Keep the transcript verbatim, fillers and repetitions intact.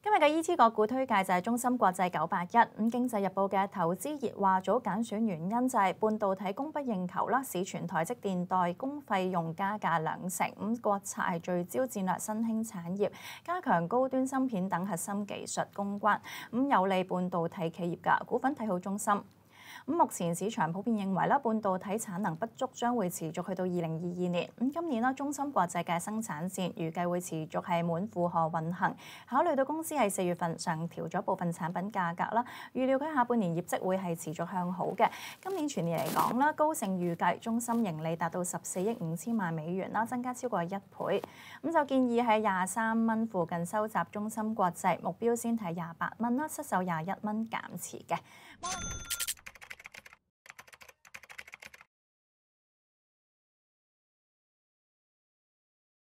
今日嘅 E T 個股推介就係中芯國際九八一。咁經濟日報嘅投資熱話組揀選原因就係半導體供不應求啦，市傳台積電代工費用加價兩成。咁國策係聚焦戰略新興產業，加強高端芯片等核心技術攻關，咁有利半導體企業㗎。股份睇好中芯。咁目前市場普遍認為啦，半導體產能不足將會持續去到二零二二年。咁今年啦，中芯國際嘅生產線預計會持續係滿負荷運行。考慮到公司喺四月份上調咗部分產品價格啦，預料佢下半年業績會係持續向好嘅。今年全年嚟講啦，高盛預計中芯盈利達到十四億五千萬美元啦，增加超過一倍。咁就建議喺廿三蚊附近收集中芯國際，目標先睇廿八蚊啦，失守廿一蚊減持嘅。